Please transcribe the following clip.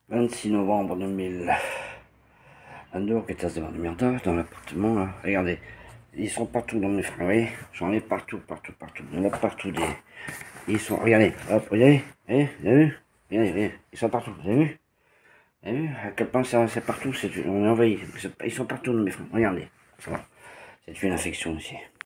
26 novembre 2022, au Quétas de Vendémiatin, dans l'appartement, là. Regardez, ils sont partout dans mes frères, vous voyez. J'en ai partout, partout, partout. Il y en a partout des... Ils sont, regardez, hop, regardez, vous avez vu? Regardez, regardez, ils sont partout, vous avez vu? Vous avez vu à quel point c'est partout, on est envahi. Ils sont partout dans mes frères, regardez. Ça va. C'est une infection ici.